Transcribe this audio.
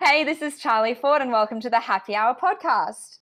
Hey, this is Charlie Forde, and welcome to the Happy Hour podcast.